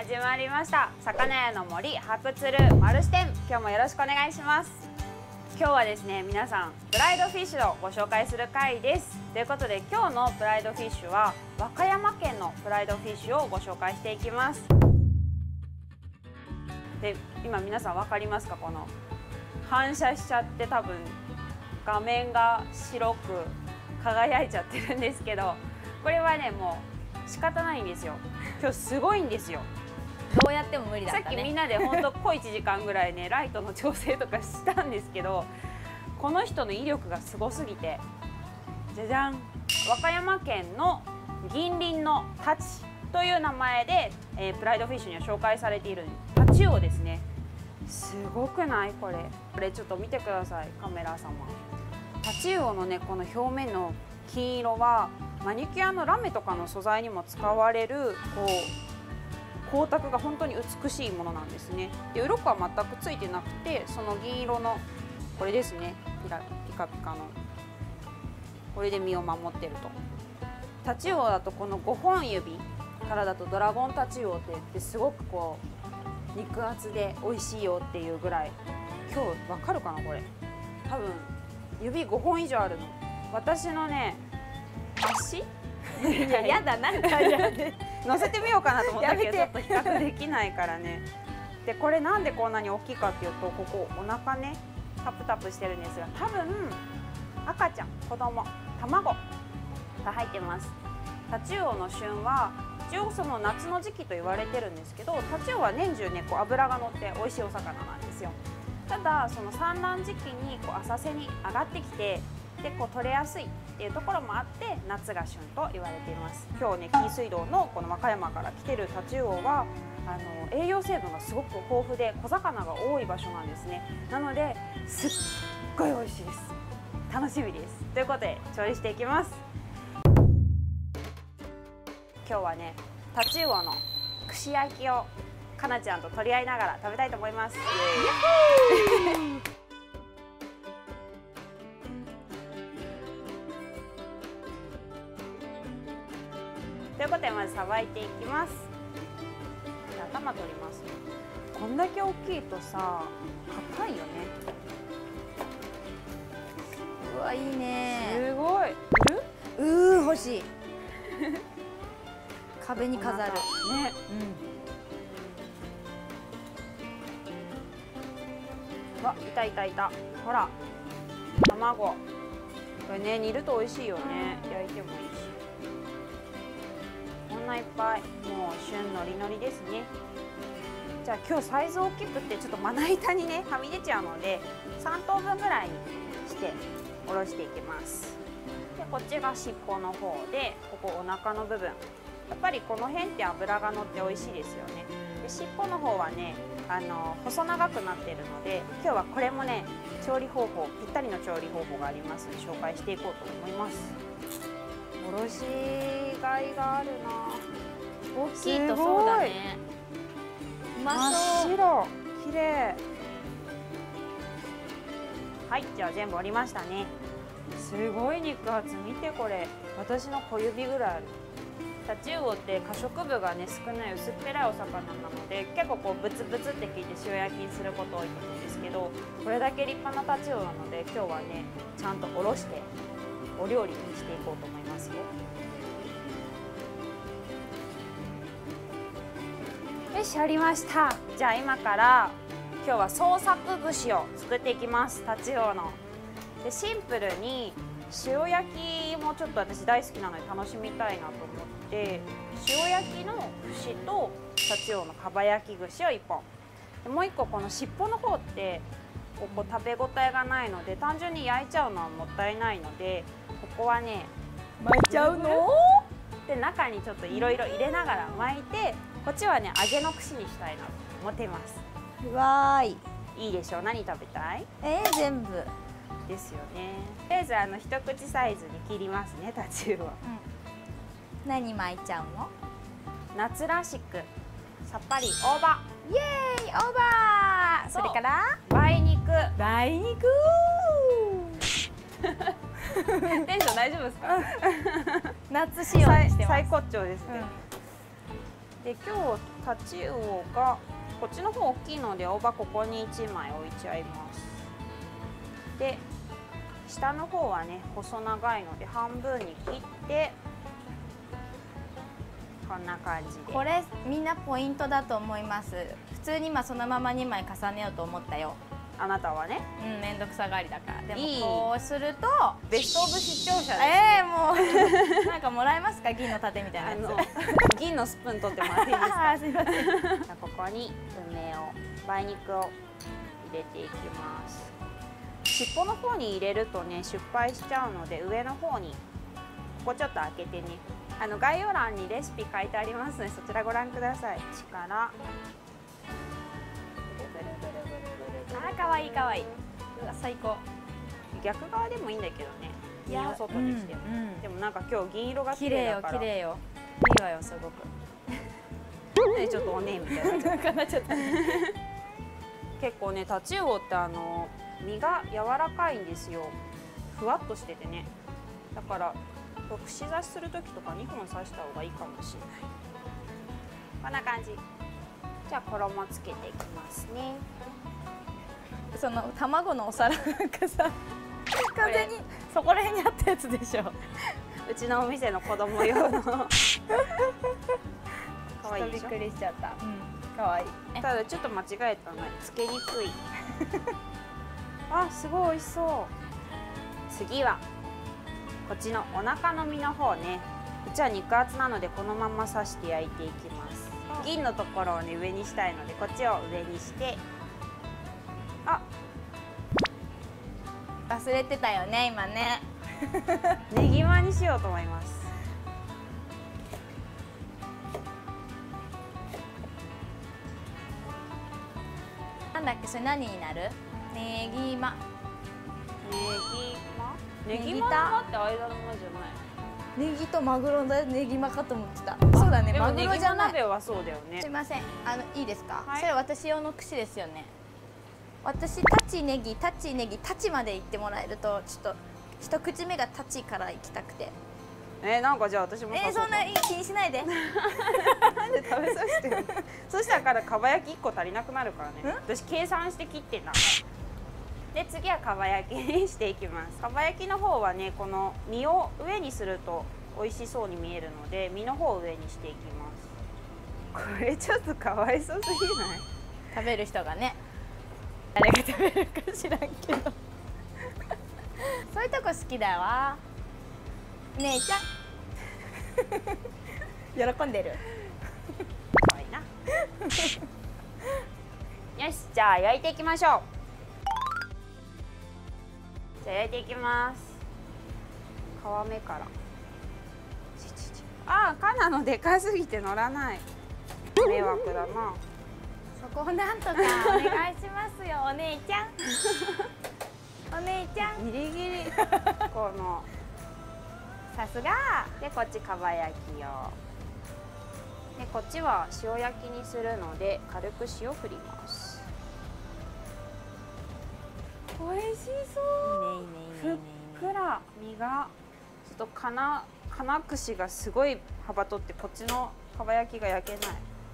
始まりました。魚屋の森白鶴丸支店、今日もよろしくお願いします。今日はですね、皆さんプライドフィッシュをご紹介する回です。ということで、今日のプライドフィッシュは和歌山県のプライドフィッシュをご紹介していきます。で、今皆さん分かりますか？この反射しちゃって多分画面が白く輝いちゃってるんですけど、これはね、もう仕方ないんですよ。今日すごいんですよ。 どうやっても無理だったね。 さっきみんなで本当小1時間ぐらいね、ライトの調整とかしたんですけど、この人の威力がすごすぎて、じゃじゃん、和歌山県の銀鱗のタチという名前で、プライドフィッシュには紹介されているタチウオですね。すごくない？これちょっと見てください、カメラ様。タチウオのね、この表面の金色はマニキュアのラメとかの素材にも使われる光沢が本当に美しいものなんですね。で、鱗は全くついてなくて、その銀色のこれですね、ピカピカのこれで身を守ってると。タチウオだとこの5本指からだとドラゴンタチウオって言って、すごくこう肉厚で美味しいよっていうぐらい。今日わかるかな、これ多分指5本以上あるの。私のね、足やだ、なんか乗せてみようかなと思ったけど、ちょっと比較できないからね。で、これなんでこんなに大きいかっていうと、ここお腹ね、タプタプしてるんですが、多分赤ちゃん、子供、卵が入ってます。タチウオの旬は一応その夏の時期と言われてるんですけど、タチウオは年中ね、こう脂が乗って美味しいお魚なんですよ。ただその産卵時期にこう浅瀬に上がってきて、でこう取れやすいっていうところもあって、夏が旬と言われています。今日ね、紀伊水道のこの和歌山から来てるタチウオは栄養成分がすごく豊富で小魚が多い場所なんですね。なのですっごい美味しいです。楽しみです。ということで調理していきます。今日はね、タチウオの串焼きをかなちゃんと取り合いながら食べたいと思います。ということで、まずさばいていきます。頭取ります。こんだけ大きいとさ、硬いよね。 うわ、いいね。 すごい。いる？ 欲しい。壁に飾る。ね。 わ、いたいたいた。ほら、卵。これね、煮ると美味しいよね。焼いてもいいし。こんないっぱい、もう旬のりのりですね。じゃあ今日サイズ大きくて、ちょっとまな板にね、はみ出ちゃうので、3等分ぐらいにしておろしていきます。で、こっちが尻尾の方で、ここお腹の部分。やっぱりこの辺って脂が乗って美味しいですよね。で、尻尾の方はね、細長くなってるので、今日はこれもね、調理方法、ぴったりの調理方法がありますので、紹介していこうと思います。おろしがいがあるな。 大きいとそうだね。うまそう。 真っ白、綺麗。はい、じゃあ全部折りましたね。すごい肉厚、見てこれ。私の小指ぐらいある。タチウオって可食部がね、少ない薄っぺらいお魚なので、結構こうブツブツって聞いて塩焼きにすること多いと思うんですけど、これだけ立派なタチウオなので、今日はね、ちゃんとおろしてお料理にしていこうと思いますよ。よし、ありました。じゃあ今から今日は創作串を作っていきます。タチウオの。で、シンプルに塩焼きもちょっと私大好きなので楽しみたいなと思って、塩焼きの串とタチウオのかば焼き串を1本。で、もう1個、この尻尾の方ってここ食べ応えがないので、単純に焼いちゃうのはもったいないので、ここはね、 巻いちゃうの？ で、中にちょっといろいろ入れながら巻いて、こっちはね、揚げの串にしたいなと思っています。 わーい。 いいでしょう。何食べたい？ 全部ですよね。とりあえず一口サイズに切りますね、タチウオ。 何巻いちゃうの？ 夏らしくさっぱり大葉。 イエーイ、大葉。それから梅肉。 梅肉。 テンション大丈夫ですか？ 夏仕様にしてます。 最高潮ですね。 で今日タチウオがこっちの方大きいので大葉ここに1枚置いちゃいます。で下の方はね細長いので半分に切ってこんな感じで。 これみんなポイントだと思います。普通に今そのまま2枚重ねようと思ったよ。 あなたはね。 うん、めんどくさがりだから。でいいもこうするとベストオブ視聴者です。 もうなんかもらえますか、銀の盾みたいなやつ。 銀のスプーン取ってもらっていいですか。 すいません。 じゃあここに梅を梅肉を入れていきます。尻尾の方に入れるとね失敗しちゃうので上の方にここちょっと開けてね、概要欄にレシピ書いてありますのでそちらご覧ください。力あ、可愛い可愛い。うわ、最高。 逆側でもいいんだけどね、銀を外にしても、でもなんか今日銀色が綺綺麗よ麗だから綺麗よ。いいわよすごく。 ちょっとおねみたいななんかなっちゃった。 結構ねタチウオって身が柔らかいんですよ。ふわっとしててね、だから串刺しする時とか2本刺した方がいいかもしれない。こんな感じ。じゃあ衣つけていきますね。 その卵のお皿なんかさ、完全にそこら辺にあったやつでしょ。 うちのお店の子供用の可愛いでしょ。 びっくりしちゃった。可愛い。 ただちょっと間違えたのつけにくいあ、すごい美味しそう。次はこっちのお腹の身の方ね。うちは肉厚なのでこのまま刺して焼いていきます。銀のところをね上にしたいのでこっちを上にして、あ、 忘れてたよね今ね。 ねぎまにしようと思います。 なんだっけ、それ何になる？ねぎま。 ねぎまのまって間のまじゃない。 ネギとマグロのネギマかと思ってた。そうだね、マグロじゃない。 鍋はそうだよね。 すいません、いいですか、 はい、 それ私用の串ですよね。私タチネギタチまで言ってもらえるとちょっと一口目がタチから行きたくて。 なんかじゃあ私もそんな気にしないで。 なんで食べさせてるそしたらからかば焼き1個足りなくなるからね。私計算して切ってんだ。で次はかば焼きにしていきます。かば焼きの方はねこの身を上にすると美味しそうに見えるので身の方を上にしていきます。これちょっとかわいそうすぎない？ 食べる人がね、誰が食べるか知らんけどそういうとこ好きだわ。姉ちゃん喜んでる。 かわいいなよし、じゃあ焼いていきましょう。じゃあ焼いていきます。皮目から。ああ、カナのでかすぎて乗らない。迷惑だな。 そこをなんとかお願いしますよお姉ちゃんお姉ちゃんギリギリこのさすがでこっちかば焼き用でこっちは塩焼きにするので軽く塩振ります。美味しそう。ふっくら身がちょっと金串がすごい幅取ってこっちのかば焼きが焼けない。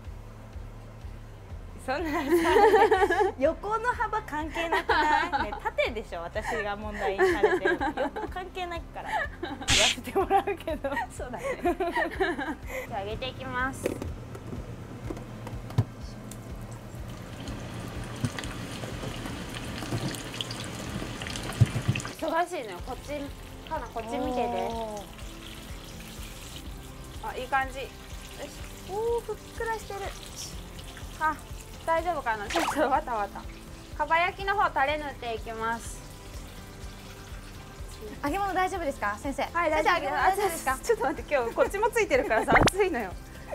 そんな横の幅関係なくない？ね、縦でしょ私が問題にされてる。横関係ないから言わせてもらうけど。 そうだね。じゃあ揚げていきます。忙しいのよ。こっちかな、こっち見てて。あ、いい感じ。よし。おお、ふっくらしてる。あ、大丈夫かな。ちょっとわたわた。かば焼きの方タレ塗っていきます。 揚げ物大丈夫ですか、先生？ はい、大丈夫。 先生、揚げ物大丈夫ですか？ ちょっと待って、今日こっちもついてるからさ、熱いのよ。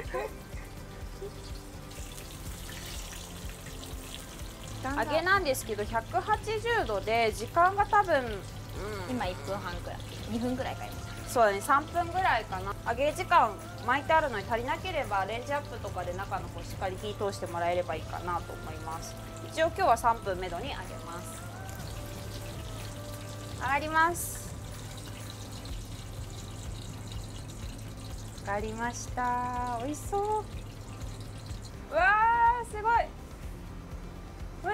揚げなんですけど180度で時間が多分、 今1分半くらい、2分くらいか今。 そうだね、3分ぐらいかな。揚げ時間巻いてあるのに足りなければレンジアップとかで中の方しっかり火通してもらえればいいかなと思います。一応今日は3分めどに揚げます。上がります。上がりました。美味しそう。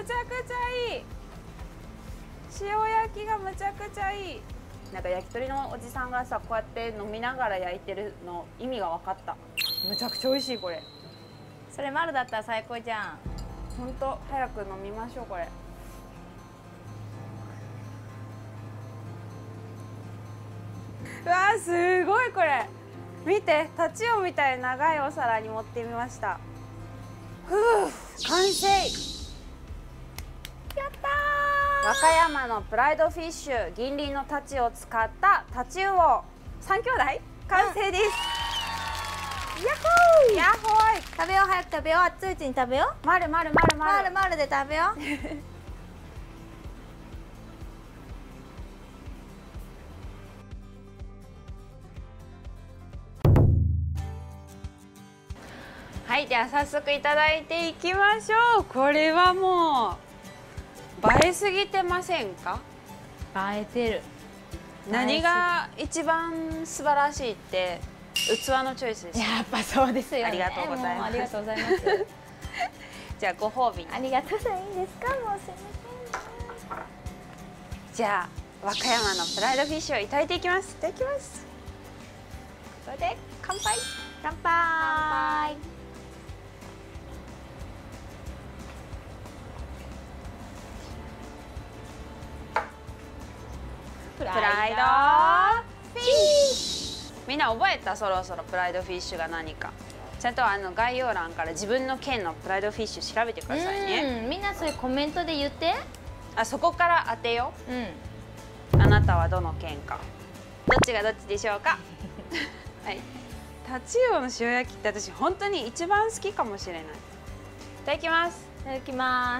ちゃくちゃいい。塩焼きがむちゃくちゃいい。なんか焼き鳥のおじさんがさ、こうやって飲みながら焼いてるの意味が分かった。むちゃくちゃ美味しいこれ。 それ丸だったら最高じゃん。 ほんと早く飲みましょうこれ。うわーすごいこれ。見て、タチウオみたいな長いお皿に盛ってみました。ふう、完成。 やった和歌山のプライドフィッシュ銀鱗のタチを使ったタチウオ3兄弟完成です。 ヤッホー。 やっほーい。 食べよう、早く食べよう。熱いうちに食べよう。 まるまるまるまる。 まるまるで食べよう。 はい、では早速いただいていきましょう。これはもう映えすぎてませんか？ 映えてる。 何が一番素晴らしいって器のチョイスです。 やっぱそうですよね。 ありがとうございます。 ありがとうございます。 じゃあご褒美に。 ありがとうございます。いいですか？もうすみません。 じゃあ和歌山のプライドフィッシュをいただいていきます。いただきます。それで乾杯。 乾杯。ププライドフィッシュ。みんな覚えた？そろそろプライドフィッシュが何か。ちゃんと概要欄から自分の県のプライドフィッシュ調べてくださいね。 みんなそれコメントで言って。 そこから当てようん。 う。あなたはどの県か。どっちがどっちでしょうか。はい。タチウオの塩焼きって私本当に一番好きかもしれない。いただきます。 いただきます。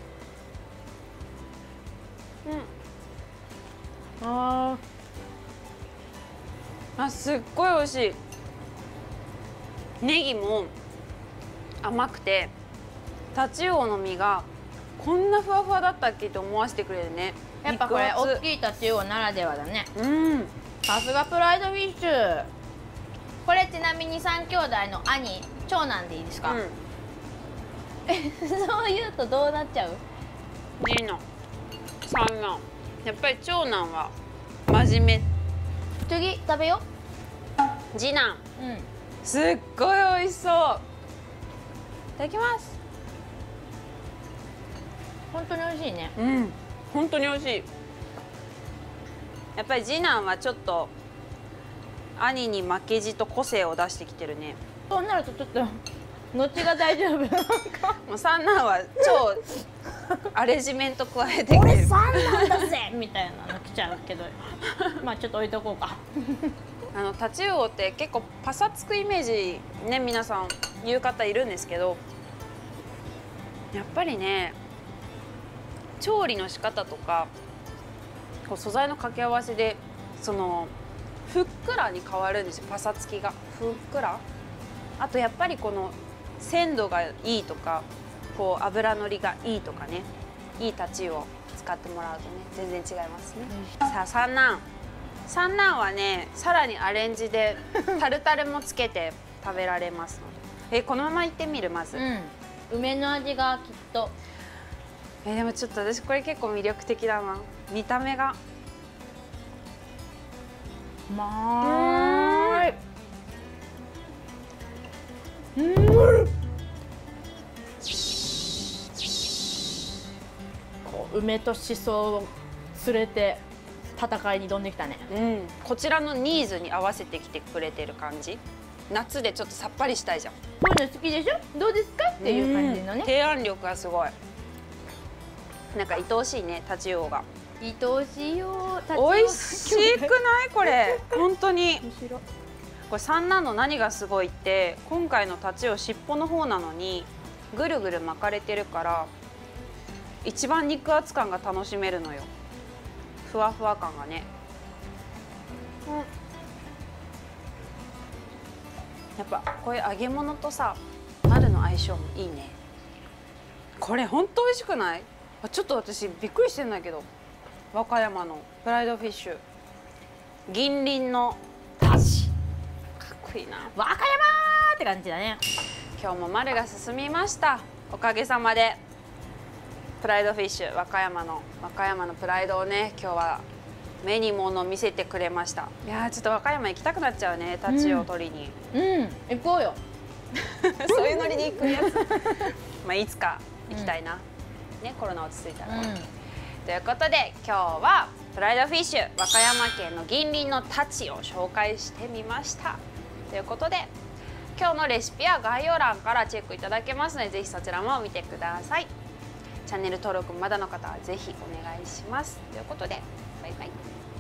すっごい美味しい。ネギも甘くて、タチウオの身がこんなふわふわだったっけと思わせてくれるね。 やっぱこれ肉厚大きいタチウオならではだね。 うん。 さすがプライドフィッシュ。これちなみに3兄弟の兄、長男でいいですか？そう言うとどうなっちゃう？ 次男、三男。やっぱり長男は真面目。 次食べよう。次男。 うん。 すっごい美味しそう。いただきます。 本当に美味しいね。 うん。本当に美味しい。やっぱり次男はちょっと兄に負けじと個性を出してきてるね。 そうなるとちょっと後が大丈夫。 もう三男は超アレジメント加えてきてる。 俺三男だぜみたいなの来ちゃうけど、まあちょっと置いとこうか。 タチウオって結構パサつくイメージね、皆さん言う方いるんですけど、やっぱりね、調理の仕方とかこう素材の掛け合わせでそのふっくらに変わるんですよ。パサつきがふっくら。あとやっぱりこの鮮度がいいとか、こう脂のりがいいとかね、いいタチウオ使ってもらうとね全然違いますね。さあ三男はね、さらにアレンジでタルタルもつけて食べられますので、このままいってみる。まず、 梅の味がきっと。 でもちょっと私これ結構魅力的だな、見た目が。 まーい。こう梅としそを連れて戦いに挑んできたね。 こちらのニーズに合わせてきてくれてる感じ。夏でちょっとさっぱりしたいじゃん。 そういうの好きでしょ？どうですかっていう感じのね。 提案力がすごい。なんか愛おしいね、タチウオが。 愛おしいよ。 美味しくないこれ？本当に。これ三男の何がすごいって、今回のタチウオ尻尾の方なのにぐるぐる巻かれてるから一番肉厚感が楽しめるのよ。ふわふわ感がね。やっぱこういう揚げ物とさ、丸の相性もいいね。これ本当美味しくない？ちょっと私びっくりしてんだけど、和歌山のプライドフィッシュ銀鱗のタチ、かっこいいな。 和歌山ーって感じだね。 今日も丸が進みました、おかげさまで。 プライドフィッシュ和歌山のプライドをね、今日は目に物見せてくれました。いやー、ちょっと和歌山行きたくなっちゃうね、タチを取りに。 行こうよ。 そういうノリで行くやつまあいつか行きたいな、ね、コロナ落ち着いたら、ということで今日はプライドフィッシュ和歌山県の銀鱗のタチを紹介してみました。ということで今日のレシピは概要欄からチェックいただけますので、ぜひそちらも見てください。チャンネル登録まだの方はぜひお願いします。ということでバイバイ。